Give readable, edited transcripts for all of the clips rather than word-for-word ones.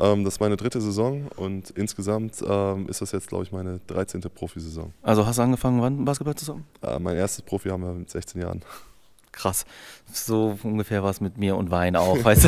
Das ist meine 3. Saison und insgesamt ist das jetzt, glaube ich, meine 13. Profisaison. Also hast du angefangen, wann Basketball zu zocken? Mein erstes Profi haben wir mit 16 Jahren. Krass. So ungefähr war es mit mir und Wein auch, weißt du?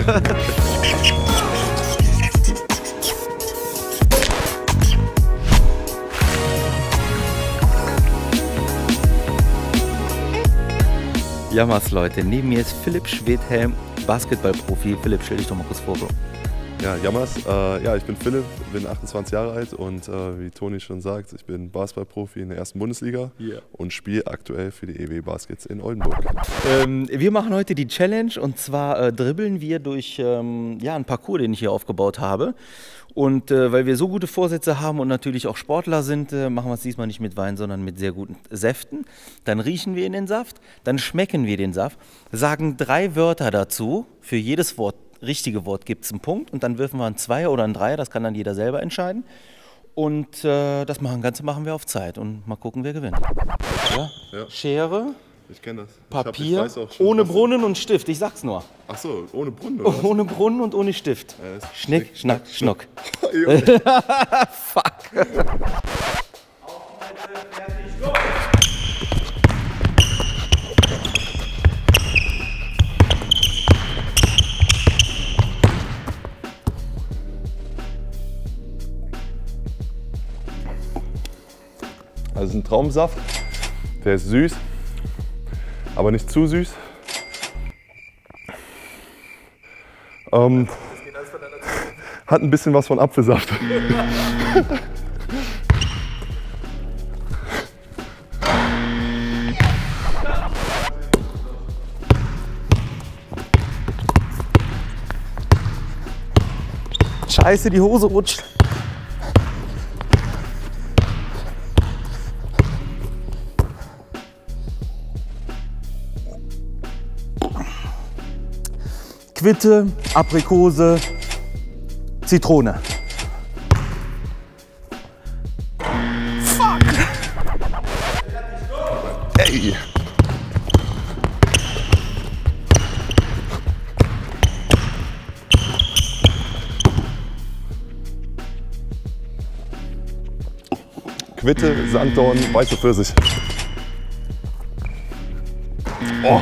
Jammers, Leute. Neben mir ist Philipp Schwedhelm, Basketballprofi. Philipp, stell dich doch mal kurz vor, Bro. Ja, Jammers. Ja, ich bin Philipp, bin 28 Jahre alt und wie Toni schon sagt, ich bin Basketballprofi in der 1. Bundesliga und spiele aktuell für die EW Baskets in Oldenburg. Wir machen heute die Challenge und zwar dribbeln wir durch einen Parcours, den ich hier aufgebaut habe. Und weil wir so gute Vorsätze haben und natürlich auch Sportler sind, machen wir es diesmal nicht mit Wein, sondern mit sehr guten Säften. Dann riechen wir in den Saft, dann schmecken wir den Saft, sagen 3 Wörter dazu. Für jedes richtige Wort gibt es einen Punkt und dann wirfen wir ein 2 oder ein 3, das kann dann jeder selber entscheiden. Und das Ganze machen wir auf Zeit und mal gucken, wer gewinnt. Ja? Schere. Ich kenne das. Papier, ich weiß auch schon, ohne Brunnen und Stift, ich sag's nur. Ach so, ohne Brunnen oder was? Ohne Brunnen und ohne Stift. Schnick, Schnack, Schnuck. Fuck. Also ein Traumsaft, der ist süß, aber nicht zu süß. Hat ein bisschen was von Apfelsaft. Scheiße, die Hose rutscht. Quitte, Aprikose, Zitrone. Fuck! Ey! Quitte, Sanddorn, weiße Pfirsich. Oh!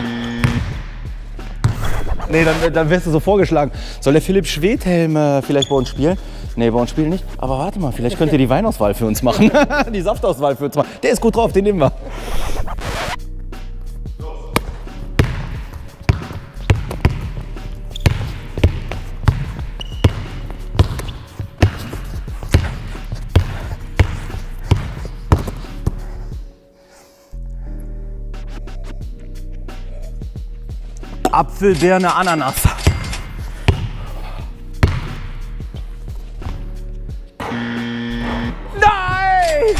Nee, dann wärst du so vorgeschlagen. Soll der Philipp Schwedhelm vielleicht bei uns spielen? Nee, bei uns spielen nicht. Aber warte mal, vielleicht könnt ihr die Weinauswahl für uns machen. Die Saftauswahl für uns machen. Der ist gut drauf, den nehmen wir. Apfel, Birne, Ananas. Nein!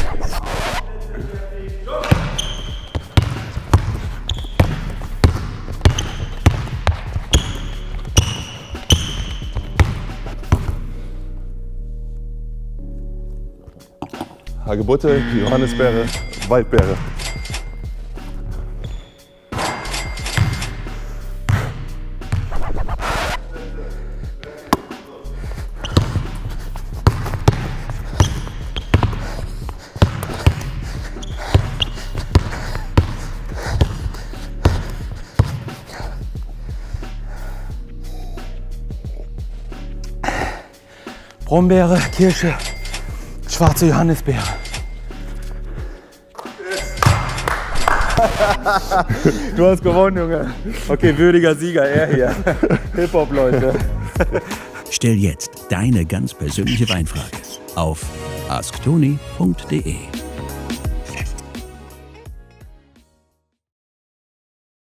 Hagebutte, Johannisbeere, Waldbeere. Brombeere, Kirsche, schwarze Johannisbeere. Du hast gewonnen, Junge. Okay, würdiger Sieger, er hier. Hip-Hop, Leute. Stell jetzt deine ganz persönliche Weinfrage auf asktoni.de.